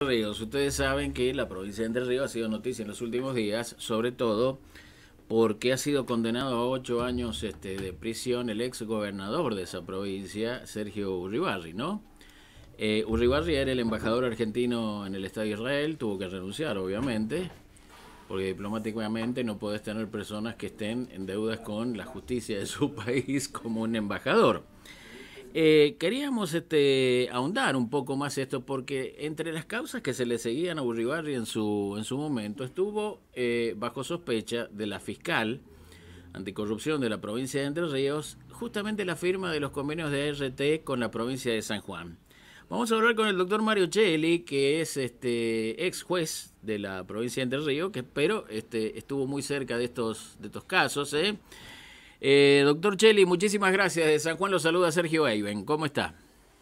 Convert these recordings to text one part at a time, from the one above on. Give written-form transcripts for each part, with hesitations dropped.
Ríos. Ustedes saben que la provincia de Entre Ríos ha sido noticia en los últimos días, sobre todo porque ha sido condenado a 8 años de prisión el ex gobernador de esa provincia, Sergio Uribarri, ¿no? Uribarri era el embajador argentino en el Estado de Israel, tuvo que renunciar, obviamente, porque diplomáticamente no podés tener personas que estén en deudas con la justicia de su país como un embajador. Queríamos ahondar un poco más esto porque entre las causas que se le seguían a Uribarri en su momento estuvo bajo sospecha de la fiscal anticorrupción de la provincia de Entre Ríos justamente la firma de los convenios de RT con la provincia de San Juan. Vamos a hablar con el doctor Mario Cheli, que es ex juez de la provincia de Entre Ríos, pero estuvo muy cerca de estos casos. Doctor Cheli, muchísimas gracias. De San Juan lo saluda Sergio Eiben. ¿Cómo está?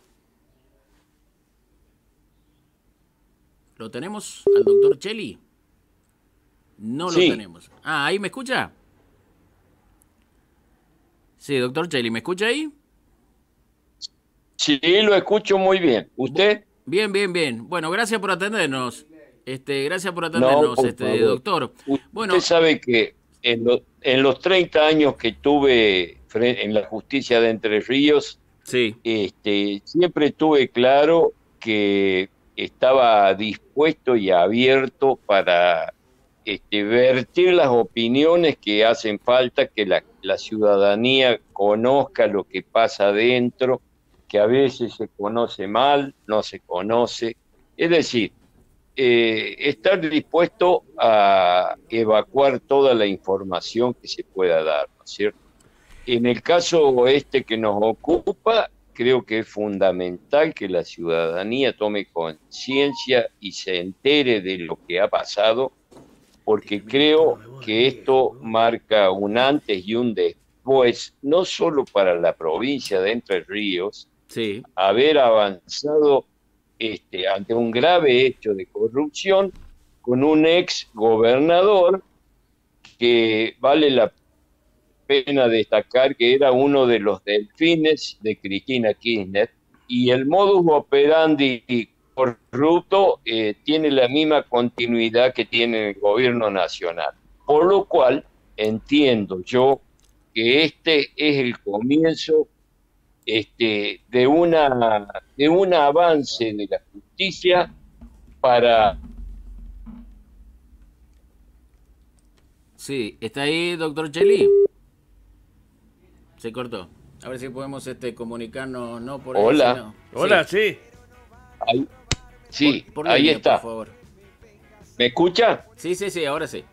¿Lo tenemos al doctor Cheli? No lo Sí, tenemos. Ah, ¿ahí me escucha? Sí, doctor Cheli, ¿me escucha ahí? sí, lo escucho muy bien. ¿Usted? Bien, bien, bien. Bueno, gracias por atendernos. Gracias por No, atendernos, por favor. doctor. Usted Bueno, sabe que en los 30 años que tuve en la justicia de Entre Ríos, sí, siempre tuve claro que estaba dispuesto y abierto para vertir las opiniones que hacen falta, que la ciudadanía conozca lo que pasa adentro, que a veces se conoce mal, no se conoce. Es decir, estar dispuesto a evacuar toda la información que se pueda dar, ¿no es cierto? En el caso este que nos ocupa, creo que es fundamental que la ciudadanía tome conciencia y se entere de lo que ha pasado, porque creo que esto marca un antes y un después, no solo para la provincia de Entre Ríos, sí. haber avanzado ante un grave hecho de corrupción con un ex gobernador que vale la pena destacar que era uno de los delfines de Cristina Kirchner, y el modus operandi corrupto tiene la misma continuidad que tiene el gobierno nacional. Por lo cual entiendo yo que este es el comienzo de un avance de la justicia para... Sí, ¿está ahí, doctor Cheli? Se cortó. A ver si podemos comunicarnos, no por ahí, Hola, sino... Hola, Sí, sí. ahí, por, sí, por ahí línea, por está. favor. ¿Me escucha? Sí, sí, sí, ahora sí.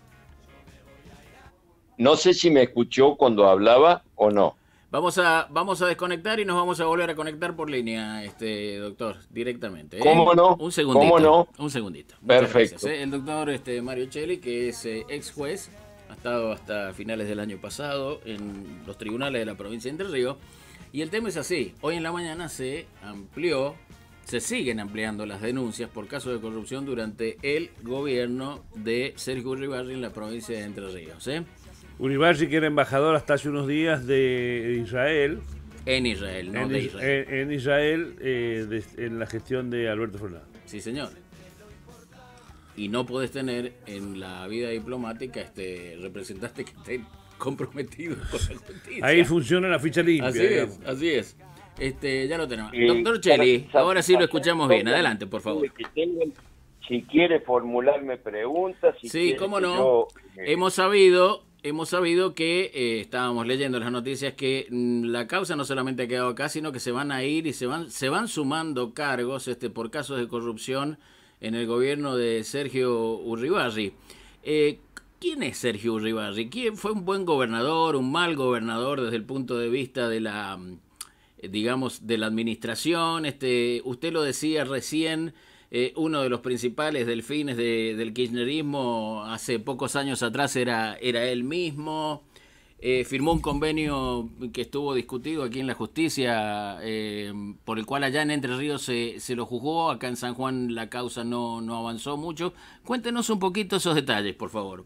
No sé si me escuchó cuando hablaba o no. Vamos a desconectar y nos vamos a volver a conectar por línea, doctor, directamente, ¿eh? ¿Cómo no? Un ¿Cómo segundito, no? un segundito. Muchas gracias, Perfecto. ¿eh? El doctor Mario Cheli, que es ex juez, ha estado hasta finales del año pasado en los tribunales de la provincia de Entre Ríos. Y el tema es así, hoy en la mañana se siguen ampliando las denuncias por casos de corrupción durante el gobierno de Sergio Uribarri en la provincia de Entre Ríos, ¿eh? Uribarri, que era embajador hasta hace unos días de Israel, En Israel, no de Israel. en Israel, en la gestión de Alberto Fernández. Sí, señor. Y no podés tener en la vida diplomática representantes que estén comprometidos con la Ahí justicia. funciona la ficha limpia, Así es, digamos. así es. Ya lo tenemos. Eh, Doctor para Cheli, ahora sí lo satisfacer escuchamos bien. todas las Adelante, por favor. inquietudes que tengan, si quiere formularme preguntas, si Sí, quiere cómo que no. yo... Hemos sabido que estábamos leyendo las noticias que la causa no solamente ha quedado acá, sino que se van a ir y se van sumando cargos por casos de corrupción en el gobierno de Sergio Uribarri. ¿Quién es Sergio Uribarri? ¿Quién fue un buen gobernador, un mal gobernador desde el punto de vista de digamos, de la administración? Usted lo decía recién, uno de los principales delfines del kirchnerismo hace pocos años atrás era él mismo. Firmó un convenio que estuvo discutido aquí en la justicia, por el cual allá en Entre Ríos se lo juzgó, acá en San Juan la causa no avanzó mucho. Cuéntenos un poquito esos detalles, por favor.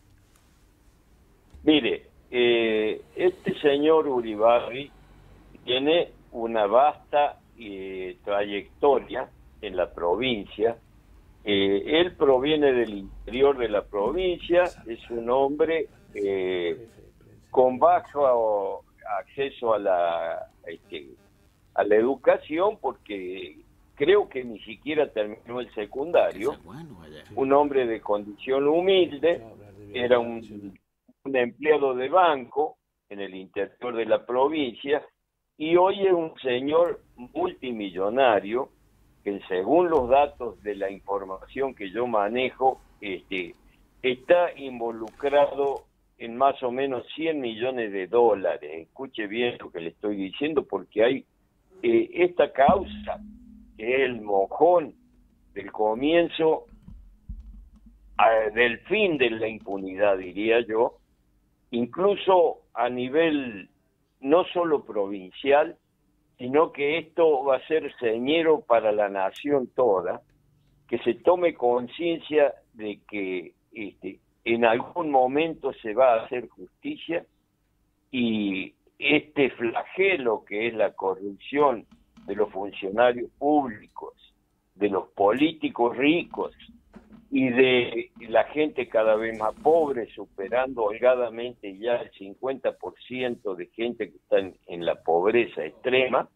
Mire, este señor Uribarri tiene una vasta trayectoria en la provincia, Él proviene del interior de la provincia, es un hombre con bajo acceso a la educación, porque creo que ni siquiera terminó el secundario, un hombre de condición humilde, era un empleado de banco en el interior de la provincia, y hoy es un señor multimillonario que, según los datos de la información que yo manejo, está involucrado en más o menos 100 millones de dólares. Escuche bien lo que le estoy diciendo, porque hay esta causa, que es el mojón del comienzo del fin de la impunidad, diría yo, incluso a nivel no solo provincial, sino que esto va a ser señero para la nación toda, que se tome conciencia de que en algún momento se va a hacer justicia, y este flagelo que es la corrupción de los funcionarios públicos, de los políticos ricos y de la gente cada vez más pobre, superando holgadamente ya el 50% de gente que está en la pobreza extrema,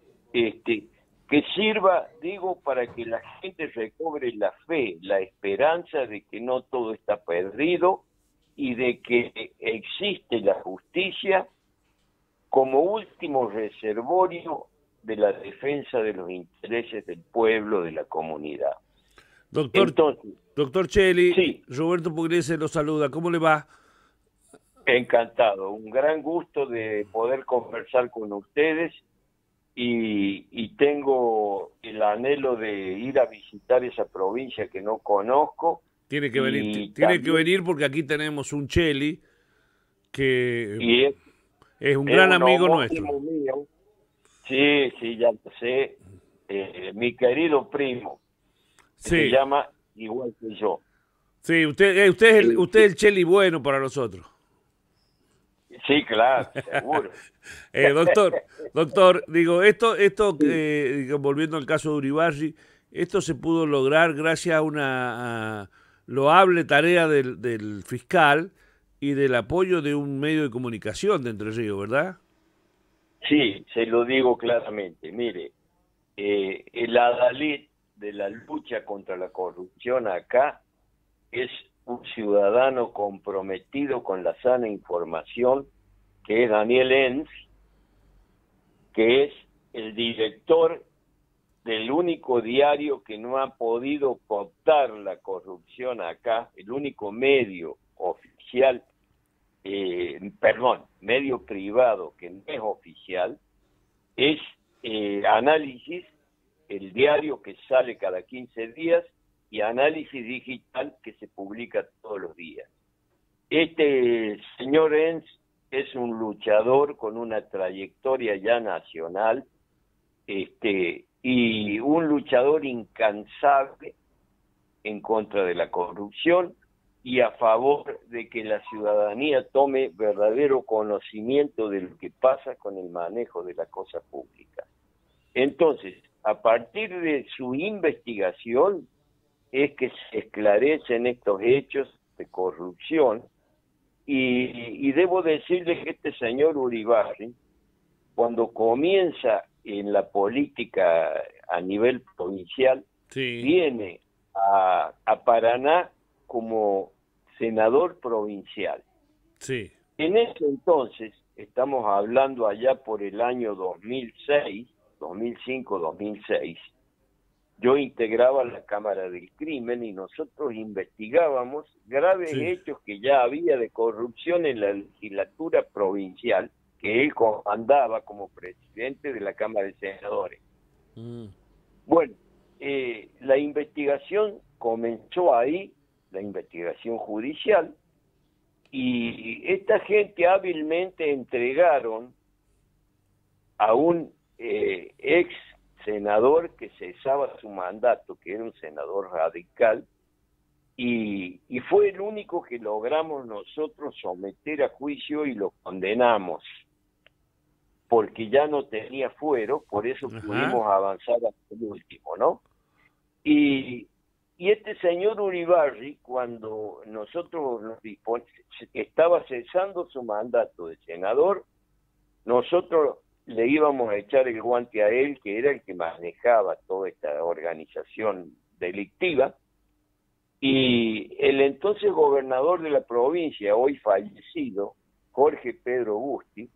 que sirva, digo, para que la gente recobre la fe, la esperanza de que no todo está perdido y de que existe la justicia como último reservorio de la defensa de los intereses del pueblo, de la comunidad. Doctor Cheli, sí. Roberto Pugliese lo saluda, ¿cómo le va? Encantado, un gran gusto de poder conversar con ustedes, y tengo el anhelo de ir a visitar esa provincia que no conozco. Tiene que venir porque aquí tenemos un Cheli que es un gran amigo nuestro. Mío. Sí, ya lo sé, mi querido primo, que se llama igual que yo. Sí, usted es el Cheli bueno para nosotros. Sí, claro, seguro. Doctor, digo, esto volviendo al caso de Uribarri, esto se pudo lograr gracias a una loable tarea del fiscal y del apoyo de un medio de comunicación de Entre Ríos, ¿verdad? Sí, se lo digo claramente. Mire, el adalid de la lucha contra la corrupción acá es un ciudadano comprometido con la sana información, que es Daniel Enz, que es el director del único diario que no ha podido cooptar la corrupción acá, el único medio oficial, medio privado que no es oficial, es Análisis, el diario que sale cada 15 días, y Análisis Digital, que se publica todos los días. Este señor Enz es un luchador con una trayectoria ya nacional, y un luchador incansable en contra de la corrupción y a favor de que la ciudadanía tome verdadero conocimiento de lo que pasa con el manejo de la cosa pública. Entonces, a partir de su investigación es que se esclarecen estos hechos de corrupción, y debo decirles que este señor Uribarri, cuando comienza en la política a nivel provincial, viene a Paraná como senador provincial. Sí. En ese entonces, estamos hablando allá por el año 2005-2006, yo integraba la Cámara del Crimen y nosotros investigábamos graves hechos que ya había de corrupción en la legislatura provincial, que él comandaba como presidente de la Cámara de Senadores. Bueno, la investigación comenzó ahí, la investigación judicial, y esta gente hábilmente entregaron a un ex senador que cesaba su mandato, que era un senador radical, y fue el único que logramos nosotros someter a juicio y lo condenamos, porque ya no tenía fuero, por eso pudimos avanzar hasta el último, ¿no? Y Y este señor Uribarri, cuando estaba cesando su mandato de senador, nosotros le íbamos a echar el guante a él, que era el que manejaba toda esta organización delictiva, y el entonces gobernador de la provincia, hoy fallecido, Jorge Pedro Busti,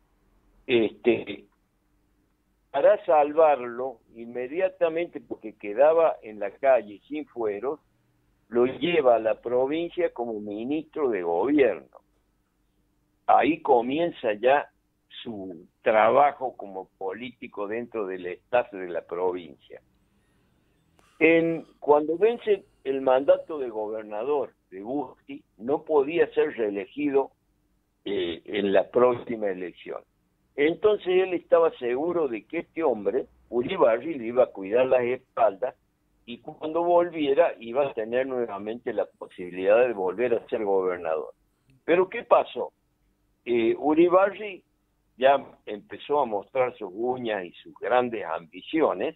para salvarlo inmediatamente, porque quedaba en la calle sin fueros, lo lleva a la provincia como ministro de gobierno. Ahí comienza ya su trabajo como político dentro del estado de la provincia. Cuando vence el mandato de gobernador de Busti, no podía ser reelegido en la próxima elección. Entonces él estaba seguro de que este hombre, Uribarri, le iba a cuidar las espaldas y cuando volviera iba a tener nuevamente la posibilidad de volver a ser gobernador. Pero ¿qué pasó? Uribarri ya empezó a mostrar sus uñas y sus grandes ambiciones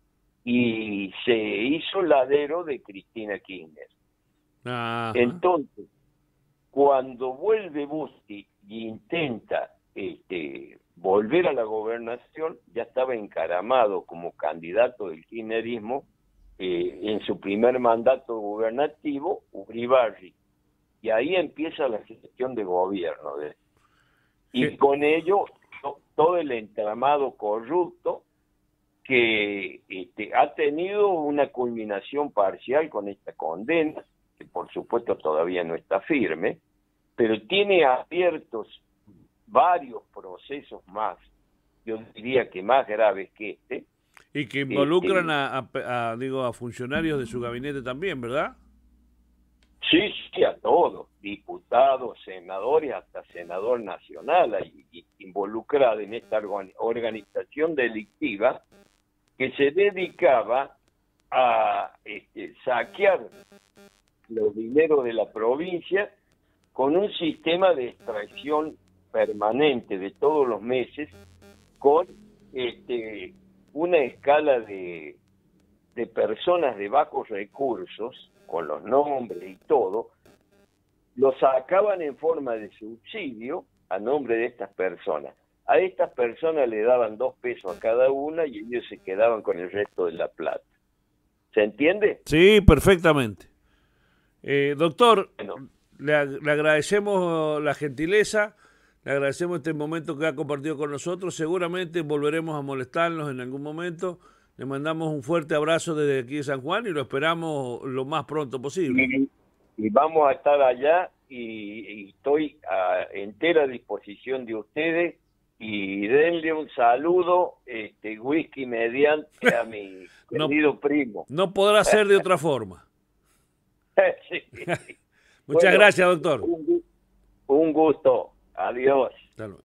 y se hizo ladero de Cristina Kirchner. Ajá. Entonces, cuando vuelve Busti y intenta volver a la gobernación, ya estaba encaramado como candidato del kirchnerismo en su primer mandato gubernativo, Uribarri. Y ahí empieza la gestión de gobierno. Y con ello, todo el entramado corrupto que ha tenido una culminación parcial con esta condena, que por supuesto todavía no está firme, pero tiene abiertos varios procesos más, yo diría que más graves que este. Y que involucran a funcionarios de su gabinete también, ¿verdad? Sí, a todos, diputados, senadores, hasta senador nacional involucrado en esta organización delictiva que se dedicaba a saquear los dineros de la provincia con un sistema de extracción permanente de todos los meses, con una escala de personas de bajos recursos, con los nombres y todo, lo sacaban en forma de subsidio a nombre de estas personas. A estas personas le daban 2 pesos a cada una y ellos se quedaban con el resto de la plata. ¿Se entiende? Sí, perfectamente. Doctor, bueno, le agradecemos la gentileza, le agradecemos este momento que ha compartido con nosotros. Seguramente volveremos a molestarnos en algún momento. Le mandamos un fuerte abrazo desde aquí de San Juan y lo esperamos lo más pronto posible. Y vamos a estar allá y estoy a entera disposición de ustedes. Y denle un saludo, whisky mediante, a mi querido primo. No podrá ser de otra forma. Sí. Muchas gracias, doctor. Un gusto. Adiós. Hasta luego.